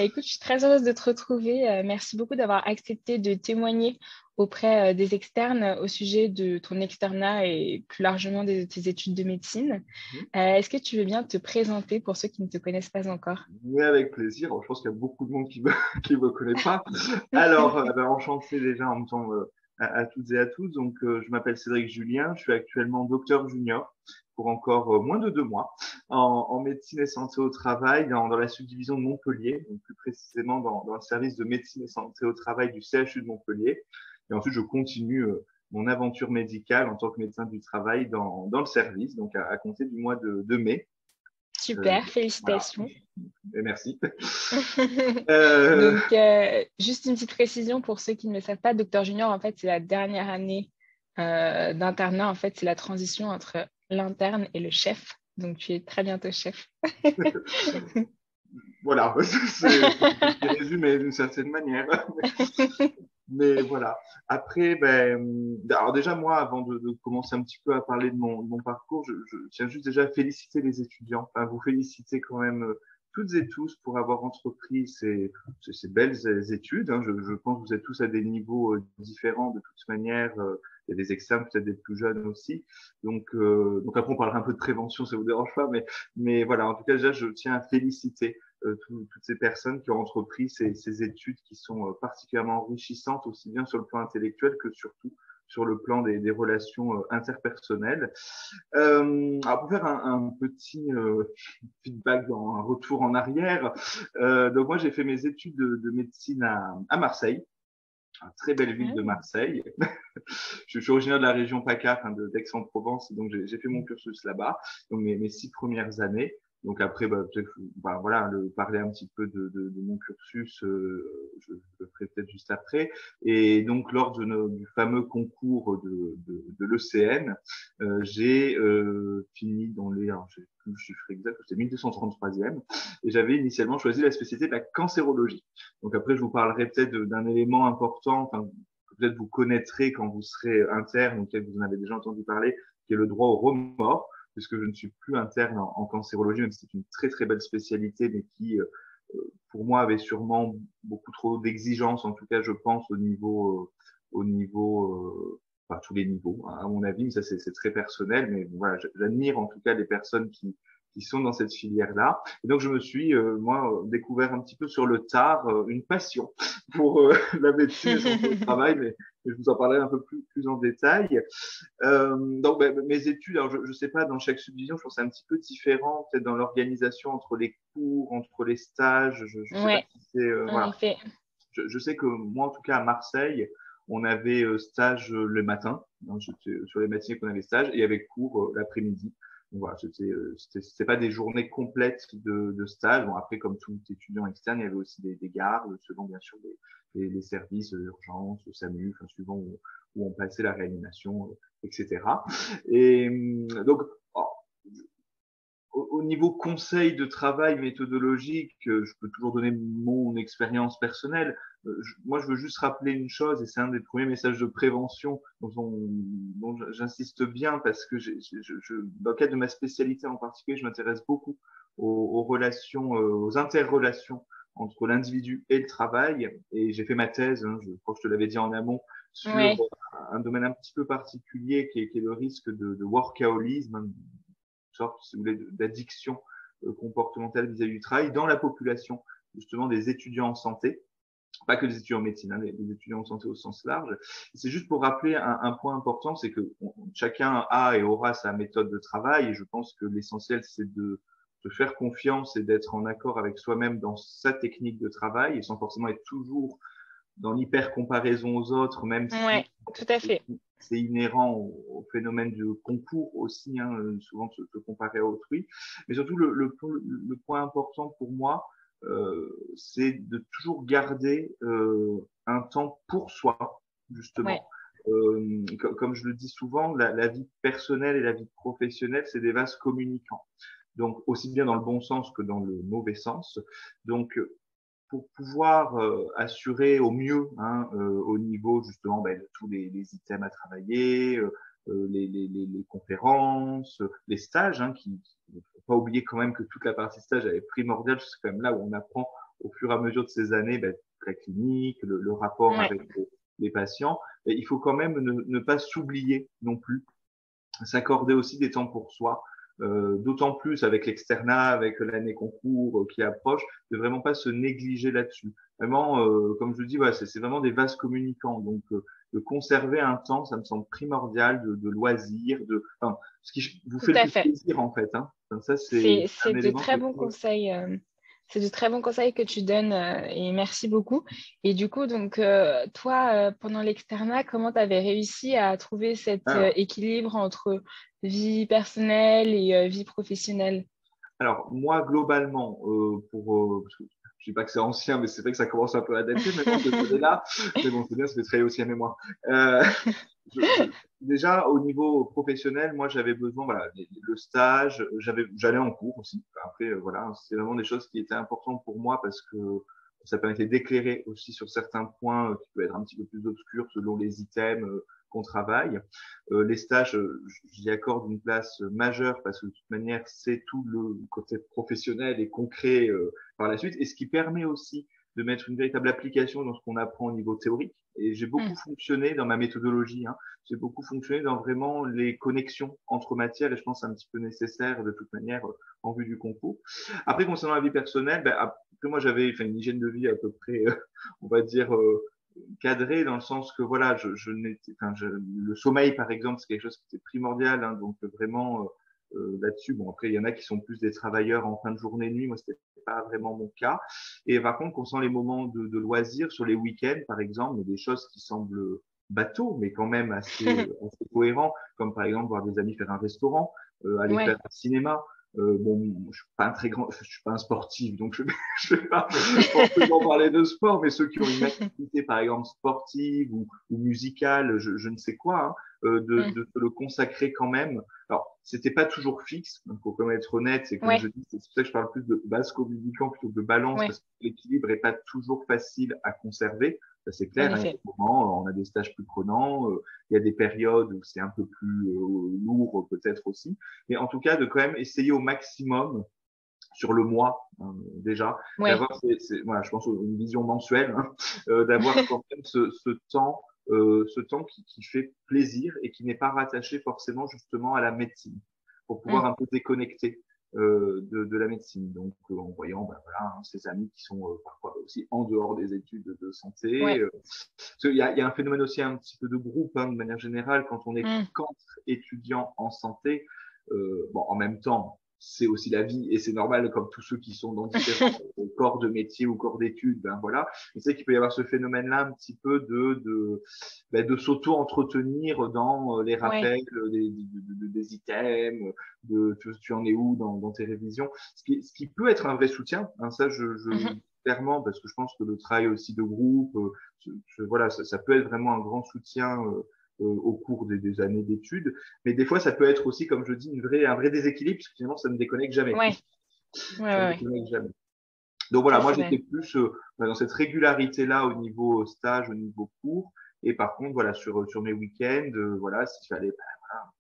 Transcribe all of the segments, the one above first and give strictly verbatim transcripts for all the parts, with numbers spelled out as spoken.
Bah, écoute, je suis très heureuse de te retrouver. Euh, merci beaucoup d'avoir accepté de témoigner auprès euh, des externes au sujet de ton externat et plus largement de tes études de médecine. Euh, est-ce que tu veux bien te présenter pour ceux qui ne te connaissent pas encore? Oui, avec plaisir. Je pense qu'il y a beaucoup de monde qui me, qui me connaît pas. Alors, euh, ben, enchanté déjà en même temps euh, à, à toutes et à tous. Donc, euh, je m'appelle Cédric Julien. Je suis actuellement docteur junior pour encore euh, moins de deux mois en, en médecine et santé au travail dans, dans la subdivision de Montpellier, donc plus précisément dans, dans le service de médecine et santé au travail du C H U de Montpellier. Et ensuite, je continue euh, mon aventure médicale en tant que médecin du travail dans, dans le service, donc à, à compter du mois de, de mai. Euh, Super, voilà. félicitations. Et merci. Euh, Donc, euh, juste une petite précision pour ceux qui ne le savent pas, docteur junior, en fait, c'est la dernière année euh, d'internat. En fait, c'est la transition entre l'interne et le chef. Donc, tu es très bientôt chef. voilà, c'est ce qui résume d'une certaine manière. Mais voilà. Après, ben, alors déjà, moi, avant de, de commencer un petit peu à parler de mon, de mon parcours, je, je tiens juste déjà à féliciter les étudiants. Enfin, vous féliciter quand même euh, toutes et tous pour avoir entrepris ces, ces, ces belles études. Hein. Je, je pense que vous êtes tous à des niveaux euh, différents de toute manière. Euh, il y a des externes, peut-être des plus jeunes aussi. Donc, euh, donc après, on parlera un peu de prévention, ça vous dérange pas. Mais, mais voilà, en tout cas, déjà, je tiens à féliciter euh, tout, toutes ces personnes qui ont entrepris ces, ces études qui sont euh, particulièrement enrichissantes, aussi bien sur le plan intellectuel que surtout sur le plan des, des relations euh, interpersonnelles. Euh, alors pour faire un, un petit euh, feedback, dans, un retour en arrière, euh, donc moi j'ai fait mes études de, de médecine à, à Marseille. Une très belle ville de Marseille. Je suis originaire de la région PACA, enfin de d'Aix-en-Provence, donc j'ai fait mon cursus là-bas, donc mes, mes six premières années. Donc après, bah, peut-être, bah, voilà, le, parler un petit peu de, de, de mon cursus, euh, je, je le ferai peut-être juste après. Et donc lors de nos, du fameux concours de, de, de l'E C N, euh, j'ai euh, fini dans les, alors, je sais plus le chiffre exact, c'était mille deux cent trente-troisième, et j'avais initialement choisi la spécialité de la cancérologie. Donc après, je vous parlerai peut-être d'un élément important, enfin, peut-être vous connaîtrez quand vous serez interne ou peut-être vous en avez déjà entendu parler, qui est le droit au remords, puisque je ne suis plus interne en, en cancérologie, même si c'est une très très belle spécialité, mais qui, euh, pour moi, avait sûrement beaucoup trop d'exigences, en tout cas, je pense, au niveau, euh, au niveau, euh, enfin, tous les niveaux, hein, à mon avis, mais ça c'est très personnel, mais voilà, j'admire en tout cas les personnes qui qui sont dans cette filière-là. Et donc, je me suis, euh, moi, découvert un petit peu sur le tard euh, une passion pour euh, la médecine et santé au travail, mais, mais je vous en parlerai un peu plus, plus en détail. Euh, donc, ben, mes études, alors je ne sais pas, dans chaque subdivision, je pense que c'est un petit peu différent, peut-être dans l'organisation entre les cours, entre les stages. Je ne sais pas Ouais, si c'est... Euh, en voilà. effet. Je, je sais que moi, en tout cas, à Marseille, on avait euh, stage euh, le matin. Donc, sur les matinées qu'on avait stage, et il y avait cours euh, l'après-midi. Donc, voilà, c'était euh, c'était pas des journées complètes de, de stage. Bon, après, comme tout étudiant externe, il y avait aussi des, des gardes, selon bien sûr les, les, les services d'urgence, le SAMU, enfin, suivant où, où on passait la réanimation, euh, et cetera. Et euh, donc, oh, au niveau conseil de travail méthodologique, euh, je peux toujours donner mon expérience personnelle. Euh, je, moi, je veux juste rappeler une chose, et c'est un des premiers messages de prévention dont, on, dont j'insiste bien parce que j'ai, je, je, dans le cadre de ma spécialité en particulier, je m'intéresse beaucoup aux, aux relations, euh, aux interrelations entre l'individu et le travail. Et j'ai fait ma thèse, hein, je crois que je te l'avais dit en amont, sur Ouais. un domaine un petit peu particulier qui est, qui est le risque de, de workaholisme, sorte, si vous voulez, d'addiction euh, comportementale vis-à-vis du travail dans la population, justement, des étudiants en santé. Pas que des étudiants en médecine, hein, des, des étudiants en santé au sens large. C'est juste pour rappeler un, un point important, c'est que on, chacun a et aura sa méthode de travail, et je pense que l'essentiel, c'est de, de faire confiance et d'être en accord avec soi-même dans sa technique de travail, et sans forcément être toujours dans l'hyper-comparaison aux autres, même Ouais, si tout à fait. c'est inhérent au, au phénomène de concours aussi, hein, souvent se, se comparer à autrui. Mais surtout, le, le, le point important pour moi, euh, c'est de toujours garder euh, un temps pour soi, Ouais. justement. Euh, comme, comme je le dis souvent, la, la vie personnelle et la vie professionnelle, c'est des vases communicants. Donc, aussi bien dans le bon sens que dans le mauvais sens. Donc, pour pouvoir euh, assurer au mieux, hein, euh, au niveau justement ben, de tous les, les items à travailler, euh, les, les, les, les conférences, les stages, hein, qui, qui faut pas oublier quand même que toute la partie stage elle est primordiale, c'est quand même là où on apprend au fur et à mesure de ces années, ben, la clinique, le, le rapport Ouais. avec les, les patients. Et il faut quand même ne, ne pas s'oublier non plus, s'accorder aussi des temps pour soi. Euh, d'autant plus avec l'externat, avec l'année concours euh, qui approche, de vraiment pas se négliger là-dessus. Vraiment, euh, comme je le dis, voilà, c'est vraiment des vases communicants. Donc, euh, de conserver un temps, ça me semble primordial de, de loisirs, de, enfin, ce qui vous Tout fait le à plus fait. plaisir en fait. Hein. Enfin, ça, c'est C'est, un c'est de élément très que je bons trouve. conseils. euh, c'est de très bons conseils que tu donnes euh, et merci beaucoup. Et du coup, donc, euh, toi, euh, pendant l'externat, comment tu avais réussi à trouver cet euh, Alors, équilibre entre vie personnelle et euh, vie professionnelle? Alors, moi, globalement, euh, pour, euh, parce que je dis pas que c'est ancien, mais c'est vrai que ça commence un peu à dater maintenant cette année-là. Mais bon, c'est bien, ça fait travailler aussi à mémoire. Euh, je, je, déjà, au niveau professionnel, moi, j'avais besoin, voilà, le stage, j'avais, j'allais en cours aussi. Après, euh, voilà, c'est vraiment des choses qui étaient importantes pour moi parce que ça permettait d'éclairer aussi sur certains points euh, qui peuvent être un petit peu plus obscurs selon les items euh, qu'on travaille. Euh, les stages, euh, j'y accorde une place majeure parce que de toute manière, c'est tout le côté professionnel et concret euh, par la suite, et ce qui permet aussi de mettre une véritable application dans ce qu'on apprend au niveau théorique. Et j'ai beaucoup Mm. fonctionné dans ma méthodologie, hein, j'ai beaucoup fonctionné dans vraiment les connexions entre matières, et je pense que c'est un petit peu nécessaire de toute manière euh, en vue du concours. Après, concernant la vie personnelle, ben, après moi j'avais enfin, une hygiène de vie à peu près, euh, on va dire, euh, cadré dans le sens que voilà, je, je n'étais, enfin, je, le sommeil par exemple, c'est quelque chose qui était primordial, hein, donc vraiment euh, euh, là-dessus. Bon, après il y en a qui sont plus des travailleurs en fin de journée nuit, moi c'était pas vraiment mon cas. Et par contre, concernant les moments de, de loisirs sur les week-ends par exemple, il y a des choses qui semblent bateaux, mais quand même assez, assez cohérents, comme par exemple voir des amis faire un restaurant, euh, aller faire Ouais, un cinéma. Euh, bon, je suis pas un très grand, je suis pas un sportif, donc je, je vais pas forcément parler de sport, mais ceux qui ont une activité, par exemple, sportive ou, ou musicale, je, je ne sais quoi, hein, euh, de, Mm. de se le consacrer quand même. Alors, c'était pas toujours fixe, il faut quand même être honnête, c'est comme je Ouais, dis, c'est pour ça que je parle plus de base communicant plutôt que de balance, ouais, parce que l'équilibre est pas toujours facile à conserver. Ça, c'est en clair, hein, il y a effet. des moments, on a des stages plus prenants, euh, il y a des périodes où c'est un peu plus euh, lourd peut-être aussi, mais en tout cas, de quand même essayer au maximum sur le mois hein, déjà, Ouais. d'avoir, ces, ces, voilà, je pense une vision mensuelle, hein, euh, d'avoir quand même ce, ce temps, euh, ce temps qui, qui fait plaisir et qui n'est pas rattaché forcément justement à la médecine, pour pouvoir Mm. un peu déconnecter euh, de, de la médecine. Donc euh, en voyant, ben, voilà, hein, ces amis qui sont euh, parfois aussi en dehors des études de, de santé. Ouais. Euh, il y a, il y a un phénomène aussi un petit peu de groupe, hein, de manière générale, quand on est Mm. qu'entre étudiants en santé. Euh, bon, en même temps, c'est aussi la vie et c'est normal comme tous ceux qui sont dans différents corps de métier ou corps d'études, ben voilà. Mais c'est qu'il peut y avoir ce phénomène-là un petit peu de de ben de s'auto-entretenir dans les Ouais. rappels des, des, des items, de tu, tu en es où dans, dans tes révisions, ce qui, ce qui peut être un vrai soutien. Hein, ça, je, je Mhm. clairement parce que je pense que le travail aussi de groupe, je, je, voilà, ça, ça peut être vraiment un grand soutien. Euh, au cours des, des années d'études. Mais des fois, ça peut être aussi, comme je dis, une vraie, un vrai déséquilibre, parce que finalement, ça ne déconnecte jamais. Ouais. Ouais, Ça ouais, ne ouais. déconnecte jamais. Donc voilà, Ça, moi, c'est j'étais vrai. plus euh, dans cette régularité-là au niveau stage, au niveau cours. Et par contre, voilà, sur, sur mes week-ends, euh, voilà, si j'allais, ben, voilà,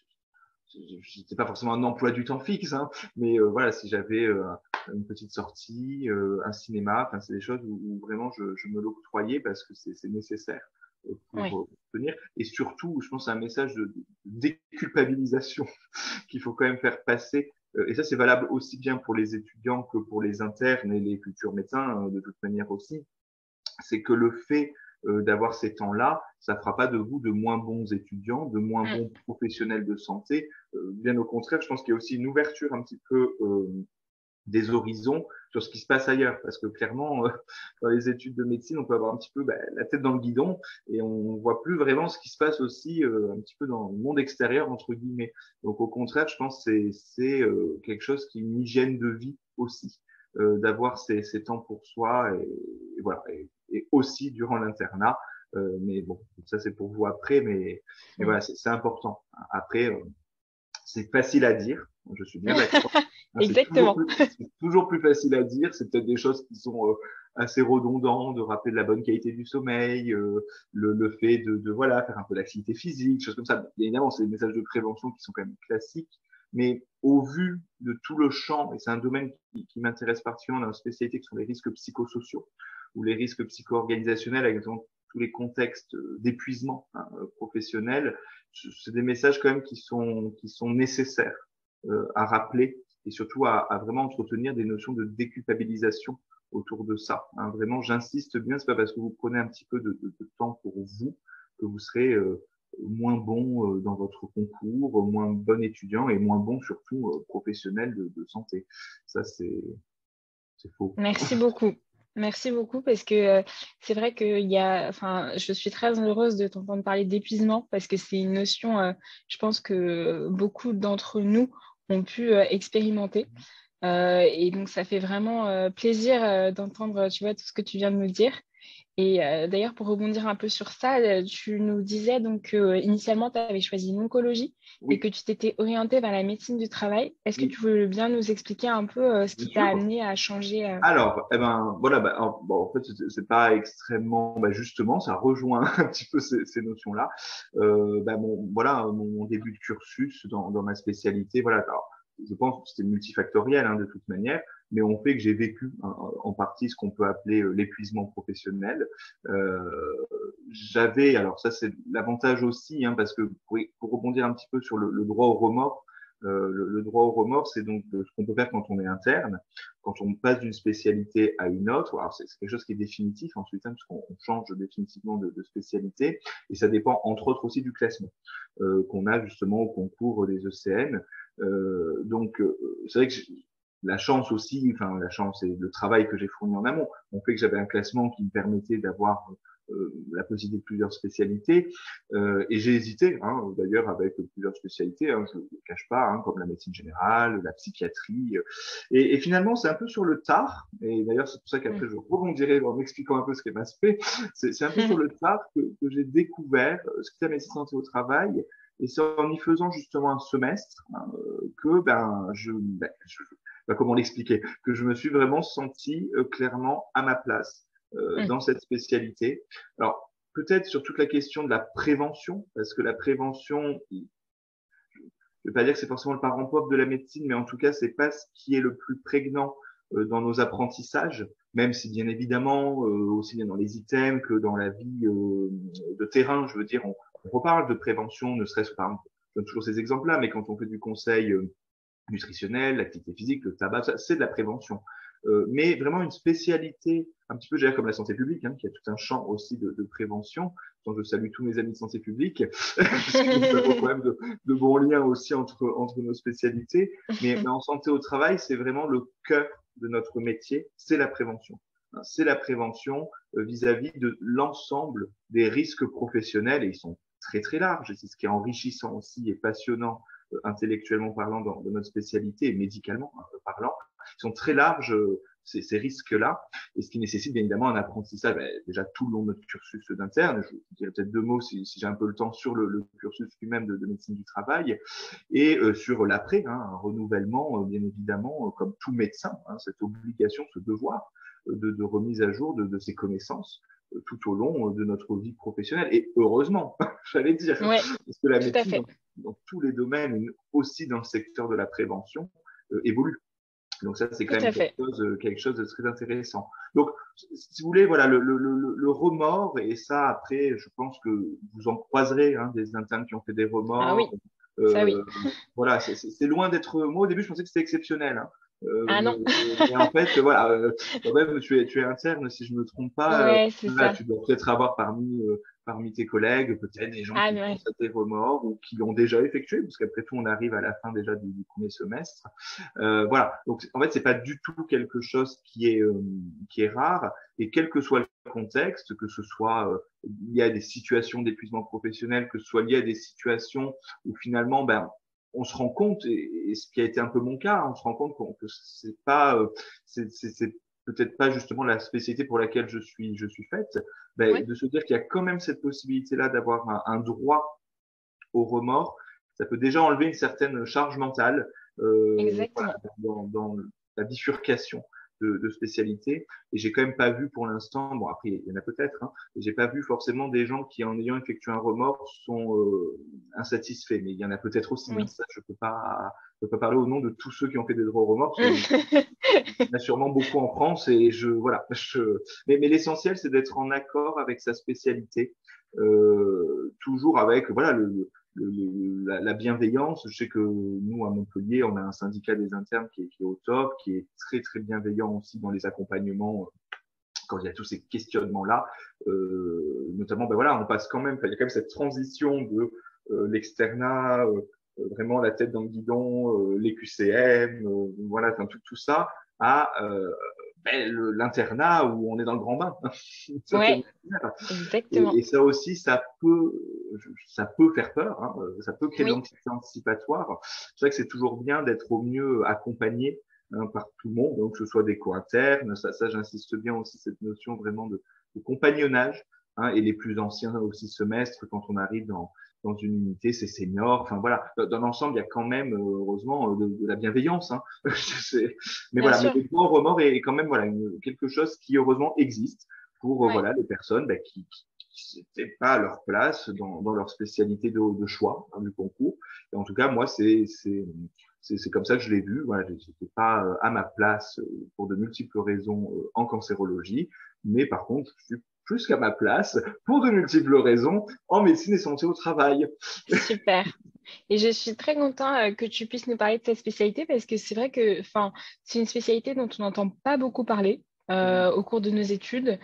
c'était pas forcément un emploi du temps fixe, hein, mais euh, voilà, si j'avais euh, une petite sortie, euh, un cinéma, enfin, c'est des choses où, où vraiment je, je me l'octroyais parce que c'est nécessaire euh, Ouais. pour euh, tenir. Et surtout, je pense à un message de, de déculpabilisation qu'il faut quand même faire passer. Euh, et ça, c'est valable aussi bien pour les étudiants que pour les internes et les futurs médecins, euh, de toute manière aussi. C'est que le fait euh, d'avoir ces temps-là, ça fera pas de vous de moins bons étudiants, de moins Mm. bons professionnels de santé. Euh, bien au contraire, je pense qu'il y a aussi une ouverture un petit peu euh, des horizons sur ce qui se passe ailleurs. Parce que clairement, euh, dans les études de médecine, on peut avoir un petit peu bah, la tête dans le guidon et on voit plus vraiment ce qui se passe aussi euh, un petit peu dans le monde extérieur, entre guillemets. Donc au contraire, je pense que c'est euh, quelque chose qui est une hygiène de vie aussi, euh, d'avoir ces, ces temps pour soi et, et voilà. Et, et aussi durant l'internat. Euh, mais bon, ça c'est pour vous après, mais, mais Mm. voilà, c'est important. Après, euh, c'est facile à dire, je suis bien d'accord. Hein, c'est toujours Exactement. plus, c'est toujours plus facile à dire. C'est peut-être des choses qui sont euh, assez redondantes, de rappeler de la bonne qualité du sommeil, euh, le, le fait de, de voilà faire un peu d'activité physique, choses comme ça. Bien évidemment, c'est des messages de prévention qui sont quand même classiques, Mais au vu de tout le champ, et c'est un domaine qui, qui m'intéresse particulièrement dans la spécialité, qui sont les risques psychosociaux ou les risques psycho-organisationnels, avec exemple, tous les contextes d'épuisement hein, professionnel, c'est des messages quand même qui sont, qui sont nécessaires euh, à rappeler et surtout à, à vraiment entretenir des notions de déculpabilisation autour de ça. Hein. Vraiment, j'insiste bien, c'est pas parce que vous prenez un petit peu de, de, de temps pour vous que vous serez euh, moins bon euh, dans votre concours, moins bon étudiant et moins bon surtout euh, professionnel de, de santé. Ça, c'est faux. Merci beaucoup. Merci beaucoup parce que euh, c'est vrai que il y a, enfin, je suis très heureuse de t'entendre parler d'épuisement parce que c'est une notion, euh, je pense que beaucoup d'entre nous ont pu euh, expérimenter. Euh, et donc, ça fait vraiment euh, plaisir euh, d'entendre, tu vois, tout ce que tu viens de nous dire. Et euh, d'ailleurs, pour rebondir un peu sur ça, euh, tu nous disais donc que euh, initialement, tu avais choisi l'oncologie et Oui, que tu t'étais orienté vers la médecine du travail. Est-ce que oui, tu veux bien nous expliquer un peu euh, ce bien qui t'a sûr. amené à changer euh, Alors, eh ben, voilà, bah, en, bon, en fait, c'est c'est pas extrêmement, bah, justement, ça rejoint un petit peu ces, ces notions-là. Euh, bah, mon, voilà, mon, mon début de cursus dans, dans ma spécialité, voilà. Alors, je pense que c'était multifactoriel, hein, de toute manière, mais on fait que j'ai vécu hein, en partie ce qu'on peut appeler euh, l'épuisement professionnel. Euh, j'avais, alors ça c'est l'avantage aussi, hein, parce que pour, pour rebondir un petit peu sur le, le droit au remords, euh, le, le droit au remords, c'est donc ce qu'on peut faire quand on est interne, quand on passe d'une spécialité à une autre. Alors c'est quelque chose qui est définitif ensuite, hein, parce qu'on change définitivement de, de spécialité, et ça dépend entre autres aussi du classement euh, qu'on a justement au concours des E C N. Euh, donc euh, c'est vrai que la chance aussi, enfin la chance et le travail que j'ai fourni en amont, ont fait que j'avais un classement qui me permettait d'avoir euh, la possibilité de plusieurs spécialités. Euh, et j'ai hésité, hein, d'ailleurs, avec plusieurs spécialités, hein, je ne le cache pas, hein, comme la médecine générale, la psychiatrie. Et, et finalement, c'est un peu sur le tard, et d'ailleurs, c'est pour ça hmm. qu'après, je rebondirai en m'expliquant un peu ce qu'est ma spé. C'est, c'est un peu sur le tard que, que j'ai découvert ce qu'était la médecine santé au travail. Et c'est en y faisant justement un semestre hein, que ben je, ben, je ben, comment l'expliquer, que je me suis vraiment senti euh, clairement à ma place euh, Hmm. dans cette spécialité. Alors peut-être sur toute la question de la prévention, parce que la prévention, je ne vais pas dire que c'est forcément le parent pauvre de la médecine, mais en tout cas, c'est pas ce qui est le plus prégnant euh, dans nos apprentissages, même si bien évidemment, euh, aussi bien dans les items que dans la vie euh, de terrain, je veux dire, on, on reparle de prévention, ne serait-ce que par exemple, je donne toujours ces exemples-là, mais quand on fait du conseil euh, nutritionnel, l'activité physique, le tabac, ça, c'est de la prévention. Euh, mais vraiment une spécialité, un petit peu je dirais, comme la santé publique, hein, qui a tout un champ aussi de, de prévention, dont je salue tous mes amis de santé publique, parce que nous avons quand même de, de bons liens aussi entre, entre nos spécialités. Mais, mais en santé au travail, c'est vraiment le cœur de notre métier, c'est la prévention. C'est la prévention euh, vis-à-vis de l'ensemble des risques professionnels, et ils sont très très larges, et c'est ce qui est enrichissant aussi et passionnant euh, intellectuellement parlant dans, dans notre spécialité et médicalement hein, parlant. Ils sont très larges, euh, ces, ces risques-là, et ce qui nécessite bien évidemment un apprentissage ben, déjà tout le long de notre cursus d'interne. Je dirais peut-être deux mots si, si j'ai un peu le temps sur le, le cursus lui-même de, de médecine du travail et euh, sur l'après, hein, un renouvellement euh, bien évidemment euh, comme tout médecin, hein, cette obligation, ce devoir euh, de, de remise à jour de, de ses connaissances euh, tout au long euh, de notre vie professionnelle. Et heureusement, j'allais dire, Ouais, parce que la tout à médecine fait. dans, dans tous les domaines, aussi dans le secteur de la prévention, euh, évolue. Donc ça, c'est Tout quand même à quelque fait. chose, euh, quelque chose de très intéressant. Donc, si vous voulez, voilà, le, le, le, le remords, et ça, après, je pense que vous en croiserez hein, des internes qui ont fait des Ah remords. oui, ça oui. Euh, voilà, c'est c'est loin d'être. Moi, au début, je pensais que c'était exceptionnel. Hein. Euh, Ah mais, non. mais en fait, voilà, euh, quand même, tu es, tu es interne, si je me trompe pas. Euh, Ouais, c'est voilà, ça. tu dois peut-être avoir parmi, euh, parmi tes collègues, peut-être des gens Ah qui ouais. pensent à tes remords ou qui l'ont déjà effectué, parce qu'après tout, on arrive à la fin déjà du, du premier semestre. Euh, voilà. Donc, en fait, c'est pas du tout quelque chose qui est, euh, qui est rare. Et quel que soit le contexte, que ce soit euh, lié à des situations d'épuisement professionnel, que ce soit lié à des situations où finalement, ben, on se rend compte, et, et ce qui a été un peu mon cas, on se rend compte qu'on, que c'est pas, euh, c'est, c'est, c'est peut-être pas justement la spécialité pour laquelle je suis, je suis faite, ben, Ouais, de se dire qu'il y a quand même cette possibilité-là d'avoir un, un droit au remords, ça peut déjà enlever une certaine charge mentale euh, voilà, exactement. dans, dans la bifurcation de, de spécialité. Et j'ai quand même pas vu pour l'instant, bon après il y en a peut-être, hein, mais j'ai pas vu forcément des gens qui en ayant effectué un remords sont euh, insatisfaits. Mais il y en a peut-être aussi. Hein, Oui. ça, je peux pas, je peux pas parler au nom de tous ceux qui ont fait des droits au remords. Parce qu'il y en a sûrement beaucoup en France et je voilà. Je, mais, mais l'essentiel c'est d'être en accord avec sa spécialité, euh, toujours avec voilà le le, la, la bienveillance. Je sais que nous, à Montpellier, on a un syndicat des internes qui est, qui est au top, qui est très, très bienveillant aussi dans les accompagnements quand il y a tous ces questionnements-là. Euh, notamment, ben voilà, on passe quand même, il y a quand même cette transition de euh, l'externat, euh, vraiment la tête dans le guidon, euh, les Q C M, euh, voilà, tout, tout ça, à euh, ben, l'internat où on est dans le grand bain. Ouais, exactement. Et, et ça aussi, ça peut, ça peut faire peur, hein, ça peut créer de Oui, l'anxiété anticipatoire. C'est vrai que c'est toujours bien d'être au mieux accompagné hein, par tout le monde, donc que ce soit des co-internes. Ça, ça j'insiste bien aussi cette notion vraiment de, de compagnonnage. Hein, et les plus anciens aussi semestres, quand on arrive dans dans une unité, c'est senior. Enfin voilà, dans l'ensemble, il y a quand même heureusement de, de la bienveillance. Hein. Mais bien voilà, mais sûr. le grand remords est quand même voilà une, quelque chose qui heureusement existe pour euh, Ouais. voilà les personnes bah, qui n'étaient pas à leur place dans, dans leur spécialité de, de choix hein, du concours. Et en tout cas, moi, c'est c'est c'est comme ça que je l'ai vu. Voilà, j'étais pas euh, à ma place euh, pour de multiples raisons euh, en cancérologie, mais par contre, je suis plus qu'à ma place pour de multiples raisons en médecine et santé au travail. Super. Et je suis très content euh, que tu puisses nous parler de cette spécialité parce que c'est vrai que enfin, c'est une spécialité dont on n'entend pas beaucoup parler euh, au cours de nos études.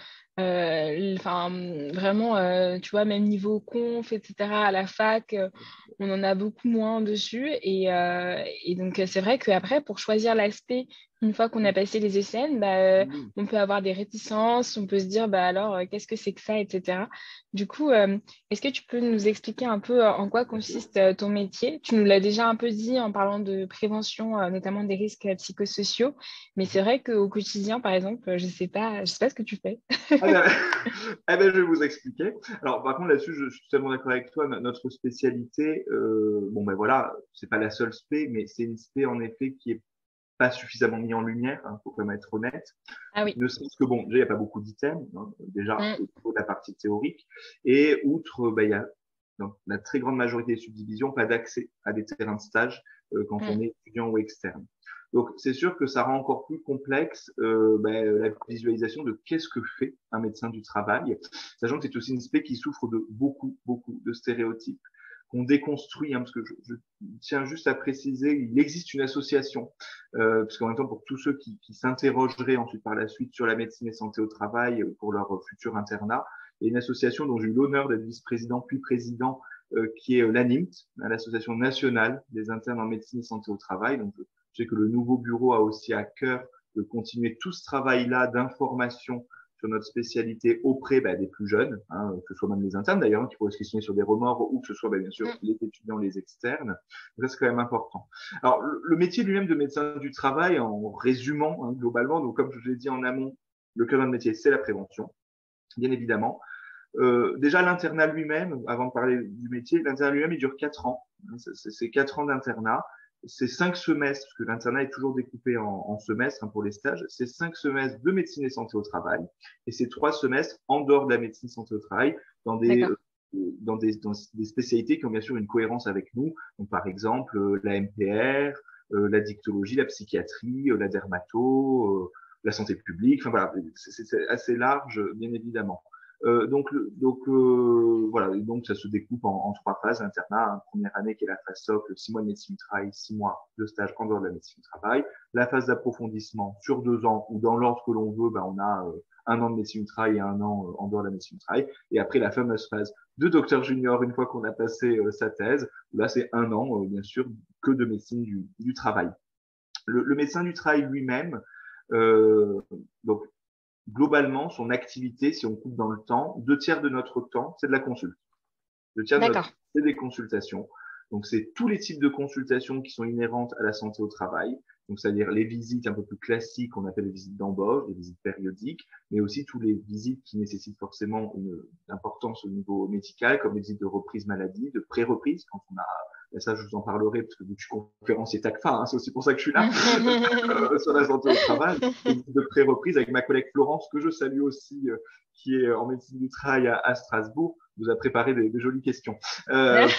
Euh, enfin, vraiment, euh, tu vois, même niveau conf, et cetera, à la fac, euh, on en a beaucoup moins dessus. Et, euh, et donc, c'est vrai qu'après, pour choisir l'aspect, une fois qu'on a passé les E C N, bah, euh, on peut avoir des réticences, on peut se dire, bah, alors, euh, qu'est-ce que c'est que ça, et cetera. Du coup, euh, est-ce que tu peux nous expliquer un peu euh, en quoi consiste euh, ton métier? Tu nous l'as déjà un peu dit en parlant de prévention, euh, notamment des risques euh, psychosociaux, mais c'est vrai qu'au quotidien, par exemple, je sais pas, je sais pas ce que tu fais. Ah ben, eh ben, je vais vous expliquer. Alors, par contre, là-dessus, je, je suis totalement d'accord avec toi. Notre spécialité, euh, bon ben voilà, c'est pas la seule spé, mais c'est une spé en effet qui est pas suffisamment mise en lumière. Hein, faut quand même être honnête. Ah oui. Ne serait-ce que bon, déjà il n'y a pas beaucoup d'items hein, déjà Mm. au niveau de la partie théorique, et outre, ben, il y a dans la très grande majorité des subdivisions pas d'accès à des terrains de stage euh, quand Mm. on est étudiant ou externe. Donc, c'est sûr que ça rend encore plus complexe euh, ben, la visualisation de qu'est-ce que fait un médecin du travail, sachant que c'est aussi une spé qui souffre de beaucoup, beaucoup de stéréotypes qu'on déconstruit, hein, parce que je, je, tiens juste à préciser, il existe une association, euh, parce qu'en même temps, pour tous ceux qui, qui s'interrogeraient ensuite par la suite sur la médecine et santé au travail pour leur futur internat, il y a une association dont j'ai eu l'honneur d'être vice-président puis président, euh, qui est l'A N I M T, l'Association nationale des internes en médecine et santé au travail. Donc, je sais que le nouveau bureau a aussi à cœur de continuer tout ce travail-là d'information sur notre spécialité auprès bah, des plus jeunes, hein, que ce soit même les internes d'ailleurs, hein, qui pourraient se questionner sur des remords, ou que ce soit bah, bien sûr Mm. les étudiants, les externes. Ça, c'est quand même important. Alors, le, le métier lui-même de médecin du travail, en résumant hein, globalement, donc comme je l'ai dit en amont, le cœur de notre métier, c'est la prévention, bien évidemment. Euh, déjà, l'internat lui-même, avant de parler du métier, l'internat lui-même, il dure quatre ans. C'est quatre ans d'internat. C'est cinq semestres, parce que l'internat est toujours découpé en, en semestres hein, pour les stages. C'est cinq semestres de médecine et santé au travail. Et c'est trois semestres en dehors de la médecine et santé au travail, dans des, D'accord. euh, dans des, dans des spécialités qui ont bien sûr une cohérence avec nous. Donc, par exemple, euh, la M P R, euh, la dictologie, la psychiatrie, euh, la dermato, euh, la santé publique. Enfin voilà, c'est assez large, bien évidemment. Euh, donc, donc euh, voilà, donc ça se découpe en, en trois phases internat. Hein. Première année qui est la phase socle, six mois de médecine du travail, six mois de stage en dehors de la médecine du travail. La phase d'approfondissement sur deux ans, ou dans l'ordre que l'on veut, ben, on a euh, un an de médecine du travail et un an euh, en dehors de la médecine du travail. Et après la fameuse phase de docteur junior, une fois qu'on a passé euh, sa thèse, là c'est un an, euh, bien sûr, que de médecine du, du travail. Le, le médecin du travail lui-même, euh, donc globalement, son activité, si on coupe dans le temps, deux tiers de notre temps, c'est de la consulte. Deux tiers de notre D'accord. temps, c'est des consultations. Donc, c'est tous les types de consultations qui sont inhérentes à la santé au travail. Donc, c'est-à-dire les visites un peu plus classiques, qu'on appelle les visites d'embauche, les visites périodiques, mais aussi toutes les visites qui nécessitent forcément une importance au niveau médical, comme les visites de reprise maladie, de pré-reprise, quand on a Et ça, je vous en parlerai parce que je suis conférencier TACFA, hein, c'est aussi pour ça que je suis là, euh, sur la santé au travail. Donc, de pré-reprise avec ma collègue Florence, que je salue aussi, euh, qui est en médecine du travail à, à Strasbourg, nous a préparé des, des jolies questions. Euh,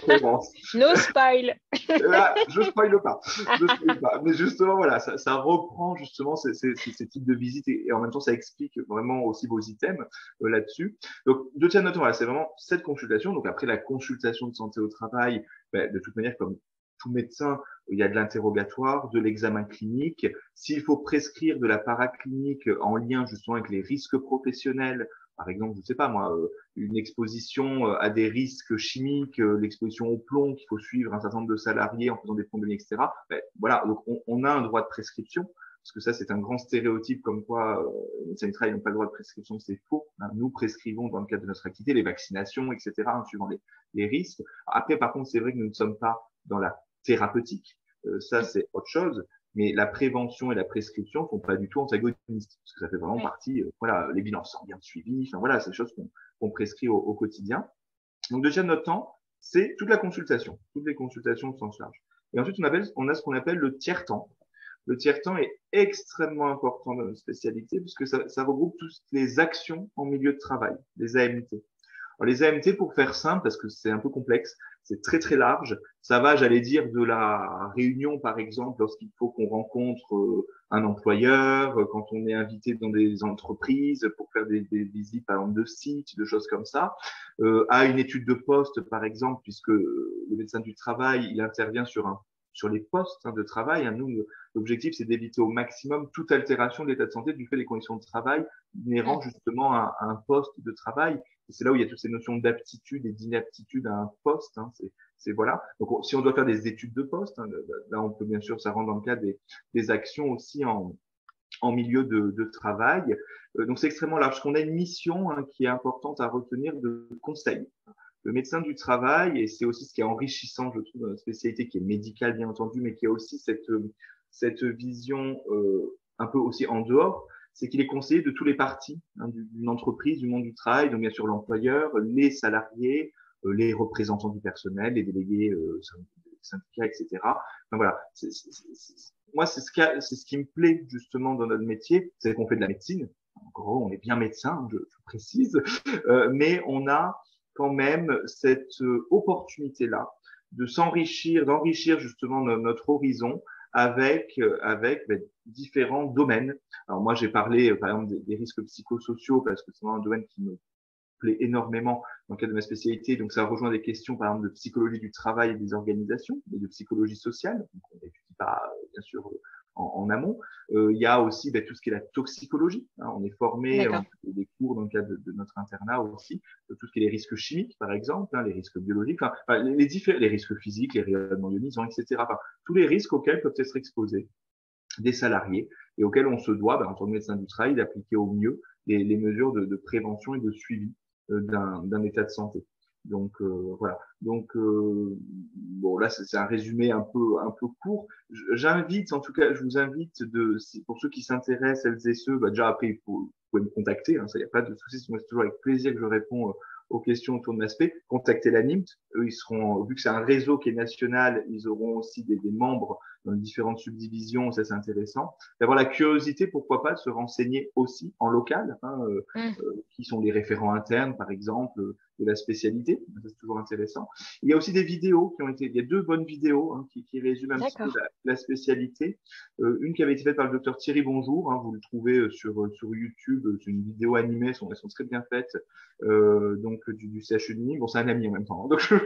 no spoil. Là, je spoile pas, je spoil pas. Mais justement, voilà, ça, ça reprend justement ces, ces, ces types de visites et, et en même temps, ça explique vraiment aussi vos items euh, là-dessus. Donc, de tiens note, voilà, c'est vraiment cette consultation. Donc, après la consultation de santé au travail, ben, de toute manière, comme tout médecin, il y a de l'interrogatoire, de l'examen clinique. S'il faut prescrire de la paraclinique en lien justement avec les risques professionnels, par exemple, je ne sais pas moi, euh, une exposition à des risques chimiques, euh, l'exposition au plomb, qu'il faut suivre un certain nombre de salariés en faisant des plombémies, et cetera. Ben, voilà, donc on, on a un droit de prescription, parce que ça, c'est un grand stéréotype comme quoi euh, les médecins du travail n'ont pas le droit de prescription, c'est faux. Hein. Nous prescrivons dans le cadre de notre activité les vaccinations, et cetera, hein, suivant les, les risques. Après, par contre, c'est vrai que nous ne sommes pas dans la thérapeutique. Euh, ça, c'est autre chose. Mais la prévention et la prescription sont pas du tout antagonistes, parce que ça fait vraiment Oui. partie, euh, voilà, les bilans sanguins suivis, enfin voilà, c'est des choses qu'on qu'on prescrit au, au quotidien. Donc, deuxième notre temps, c'est toute la consultation. Toutes les consultations s'en chargent. Et ensuite, on, appelle, on a ce qu'on appelle le tiers-temps. Le tiers-temps est extrêmement important dans notre spécialité puisque ça, ça regroupe toutes les actions en milieu de travail, les A M T. Alors, les A M T, pour faire simple, parce que c'est un peu complexe, c'est très très large. Ça va, j'allais dire, de la réunion, par exemple, lorsqu'il faut qu'on rencontre euh, un employeur, euh, quand on est invité dans des entreprises pour faire des, des visites, par exemple, de sites, de choses comme ça, euh, à une étude de poste, par exemple, puisque le médecin du travail, il intervient sur un sur les postes hein, de travail. Hein. Nous, l'objectif, c'est d'éviter au maximum toute altération de l'état de santé du fait des conditions de travail inhérentes justement à, à un poste de travail. Et c'est là où il y a toutes ces notions d'aptitude et d'inaptitude à un poste. Hein. C'est, c'est voilà. Donc, on, si on doit faire des études de poste, hein, là, on peut bien sûr, ça rentre dans le cadre des, des actions aussi en, en milieu de, de travail. Euh, donc, c'est extrêmement large. Parce qu'on a une mission hein, qui est importante à retenir de conseil. Le médecin du travail, et c'est aussi ce qui est enrichissant, je trouve, dans notre spécialité, qui est médicale, bien entendu, mais qui a aussi cette, cette vision euh, un peu aussi en dehors, c'est qu'il est conseillé de tous les partis hein, d'une entreprise, du monde du travail, donc bien sûr l'employeur, les salariés, euh, les représentants du personnel, les délégués euh, syndicats, et cetera. Enfin, voilà. C'est, c'est, c'est, moi, c'est ce, qui a, c'est ce qui me plaît justement dans notre métier, c'est qu'on fait de la médecine. En gros, on est bien médecin, je, je précise, euh, mais on a quand même cette euh, opportunité-là de s'enrichir, d'enrichir justement no- notre horizon avec euh, avec ben, différents domaines. Alors moi, j'ai parlé euh, par exemple des, des risques psychosociaux parce que c'est vraiment un domaine qui me plaît énormément dans le cadre de ma spécialité. Donc, ça rejoint des questions, par exemple, de psychologie du travail et des organisations, et de psychologie sociale. Donc, on n'étudie pas, euh, bien sûr, en, en amont. Euh, il y a aussi ben, tout ce qui est la toxicologie. Hein. On est formé, on D'accord. fait des cours dans le cadre de, de notre internat aussi, de tout ce qui est les risques chimiques, par exemple, hein, les risques biologiques, enfin, enfin, les, les, différents, les risques physiques, les rayonnements ionisants, et cetera. Enfin, tous les risques auxquels peuvent être exposés des salariés et auxquels on se doit, ben, en tant que médecin du travail, d'appliquer au mieux les, les mesures de, de prévention et de suivi euh, d'un, d'un état de santé. Donc euh, voilà. Donc euh, bon là c'est, c'est un résumé un peu un peu court. J'invite, en tout cas, je vous invite de pour ceux qui s'intéressent, celles et ceux, bah, déjà après il faut, vous pouvez me contacter. Hein, ça y a pas de souci. Moi c'est toujours avec plaisir que je réponds euh, aux questions autour de l'aspect. Contactez la N I M T. Eux ils seront, vu que c'est un réseau qui est national, ils auront aussi des, des membres dans les différentes subdivisions, ça c'est intéressant. D'avoir la curiosité, pourquoi pas, de se renseigner aussi en local, hein, euh, Mm. euh, qui sont les référents internes, par exemple, euh, de la spécialité. Ça, c'est toujours intéressant. Il y a aussi des vidéos qui ont été, il y a deux bonnes vidéos hein, qui, qui résument un petit peu D'accord. la, la spécialité. Euh, une qui avait été faite par le docteur Thierry Bonjour, hein, vous le trouvez sur, sur YouTube, c'est une vidéo animée, elles sont, elles sont très bien faites, euh, donc du, du C H U de Nîmes. Bon, c'est un ami en même temps. Hein, donc je...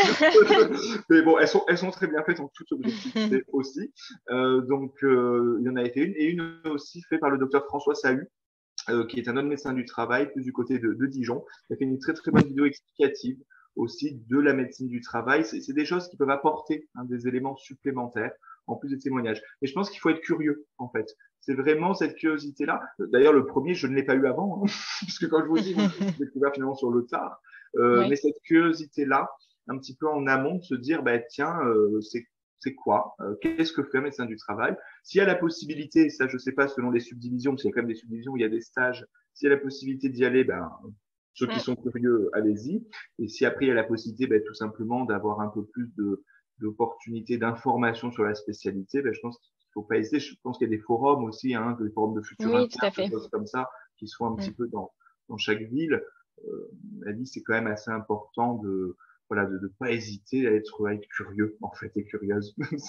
Mais bon, elles sont, elles sont très bien faites en toute objectivité aussi. Euh, donc, euh, il y en a été une. Et une aussi faite par le docteur François Sahu, euh, qui est un autre médecin du travail, plus du côté de, de Dijon. Il a fait une très, très bonne vidéo explicative aussi de la médecine du travail. C'est, c'est des choses qui peuvent apporter hein, des éléments supplémentaires en plus des témoignages. Mais je pense qu'il faut être curieux, en fait. C'est vraiment cette curiosité-là. D'ailleurs, le premier, je ne l'ai pas eu avant, hein, puisque quand je vous dis, moi, je l'ai découvert finalement sur le tard. Euh, mais Oui. cette curiosité-là, un petit peu en amont, de se dire, bah, tiens, euh, c'est c'est quoi euh, Qu'est-ce que fait un médecin du travail? S'il y a la possibilité, ça je sais pas selon les subdivisions, parce qu'il y a quand même des subdivisions où il y a des stages, s'il y a la possibilité d'y aller, ben ceux qui Mm. sont curieux, allez-y. Et si après il y a la possibilité, ben, tout simplement d'avoir un peu plus de d'opportunités, d'informations sur la spécialité, ben, je pense qu'il ne faut pas hésiter. Je pense qu'il y a des forums aussi, hein, des forums de futurs Oui, tout à internes, fait. des choses comme ça, qui se font un Mm. petit peu dans, dans chaque ville. Euh, elle dit c'est quand même assez important de voilà de ne pas hésiter à être, à être curieux en fait et curieuse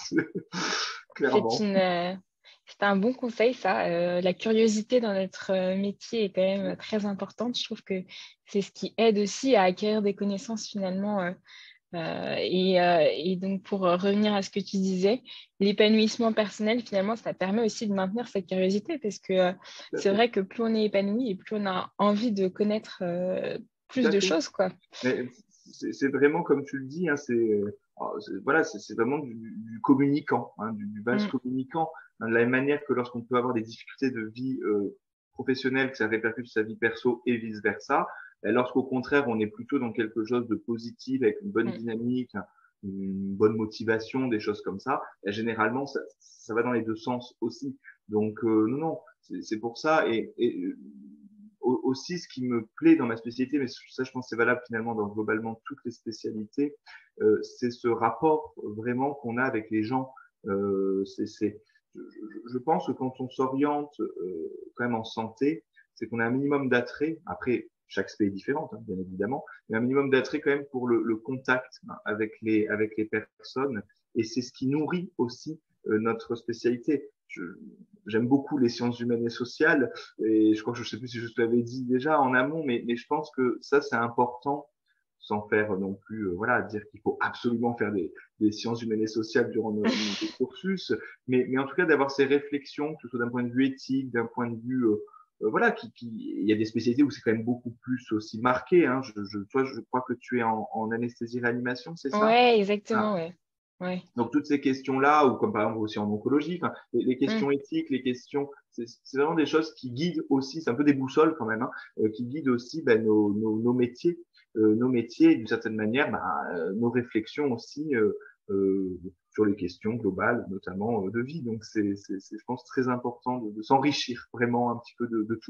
clairement. C'est une, euh, c'est un bon conseil, ça. Euh, la curiosité dans notre euh, métier est quand même euh, très importante. Je trouve que c'est ce qui aide aussi à acquérir des connaissances finalement. euh, euh, et, euh, et donc, pour euh, revenir à ce que tu disais, l'épanouissement personnel, finalement, ça permet aussi de maintenir cette curiosité parce que euh, Tout à c'est fait. vrai que plus on est épanoui et plus on a envie de connaître euh, Tout plus à de fait. choses, quoi. Mais c'est c'est vraiment comme tu le dis, hein, c'est euh, alors, c'est- voilà, c'est c'est vraiment du, du communicant, hein, du, du vase Mm. communicant, hein, de la même manière que lorsqu'on peut avoir des difficultés de vie euh, professionnelle, que ça répercute sur sa vie perso et vice versa, ben, lorsqu'au contraire on est plutôt dans quelque chose de positif avec une bonne Mm. dynamique, hein, une bonne motivation, des choses comme ça, ben, généralement ça, ça va dans les deux sens aussi. Donc euh, non, non, c'est c'est pour ça et, et euh, au- aussi, ce qui me plaît dans ma spécialité, mais ça, je pense que c'est valable finalement dans globalement toutes les spécialités, euh, c'est ce rapport vraiment qu'on a avec les gens. Euh, c'est, c'est, je, je pense que quand on s'oriente euh, quand même en santé, c'est qu'on a un minimum d'attrait. Après, chaque spé est différente, hein, bien évidemment, mais un minimum d'attrait quand même pour le, le contact, hein, avec les avec les personnes. Et c'est ce qui nourrit aussi euh, notre spécialité. Je, j'aime beaucoup les sciences humaines et sociales. Et je crois que je ne sais plus si je te l'avais dit déjà en amont, mais, mais je pense que ça, c'est important, sans faire non plus, euh, voilà, dire qu'il faut absolument faire des, des sciences humaines et sociales durant nos, nos cursus, mais, mais en tout cas d'avoir ces réflexions, que ce soit d'un point de vue éthique, d'un point de vue, euh, euh, voilà, qui, qui, il y a des spécialités où c'est quand même beaucoup plus aussi marqué. Hein. Je, je, toi, je crois que tu es en, en anesthésie-réanimation, c'est ça? Ouais, Ah. exactement, ouais. Ouais. Donc toutes ces questions-là, ou comme par exemple aussi en oncologie, enfin, les, les Mm. questions éthiques, les questions, c'est c'est vraiment des choses qui guident aussi, c'est un peu des boussoles quand même, hein, euh, qui guident aussi ben, nos, nos, nos métiers, euh, nos métiers, et d'une certaine manière, ben, euh, nos réflexions aussi euh, euh, sur les questions globales, notamment euh, de vie. Donc c'est, c'est, c'est, je pense, très important de, de s'enrichir vraiment un petit peu de, de tout.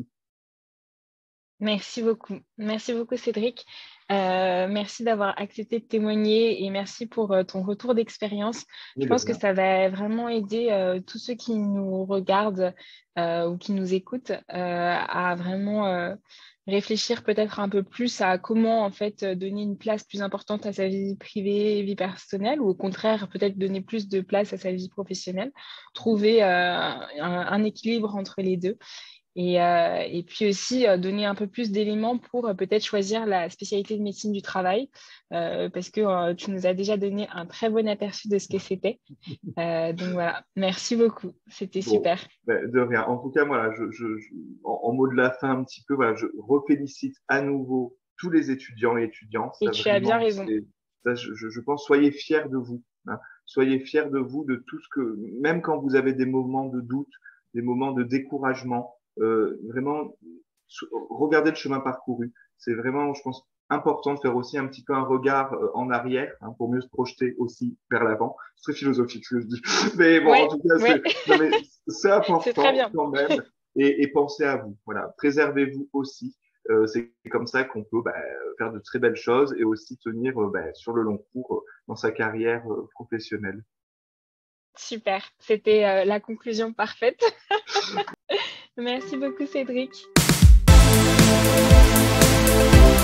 Merci beaucoup. Merci beaucoup, Cédric. Euh, merci d'avoir accepté de témoigner et merci pour euh, ton retour d'expérience. Je Mais de pense que rien. ça va vraiment aider euh, tous ceux qui nous regardent euh, ou qui nous écoutent euh, à vraiment euh, réfléchir peut-être un peu plus à comment en fait donner une place plus importante à sa vie privée et vie personnelle ou au contraire peut-être donner plus de place à sa vie professionnelle, trouver euh, un, un équilibre entre les deux. Et, euh, et puis aussi euh, donner un peu plus d'éléments pour euh, peut-être choisir la spécialité de médecine du travail, euh, parce que euh, tu nous as déjà donné un très bon aperçu de ce que c'était. Euh, donc voilà, merci beaucoup, c'était Bon, super. ben, de rien. En tout cas, voilà, je, je, je- en, en mot de la fin un petit peu, voilà, je refélicite à nouveau tous les étudiants et étudiantes. Et Ça tu as bien vraiment, raison. c'est, ça, je, je je pense, soyez fiers de vous. Hein. Soyez fiers de vous, de tout ce que, même quand vous avez des moments de doute, des moments de découragement, euh, vraiment, so- regardez le chemin parcouru. C'est vraiment, je pense, important de faire aussi un petit peu un regard euh, en arrière, hein, pour mieux se projeter aussi vers l'avant. C'est très philosophique ce que je dis, mais bon, en Ouais, tout cas, c'est, ouais, non mais c'est c'est très important bien. quand même. Et, et pensez à vous. Voilà, préservez-vous aussi. Euh, c'est comme ça qu'on peut bah, faire de très belles choses et aussi tenir euh, bah, sur le long cours euh, dans sa carrière euh, professionnelle. Super, c'était euh, la conclusion parfaite. Merci beaucoup, Cédric.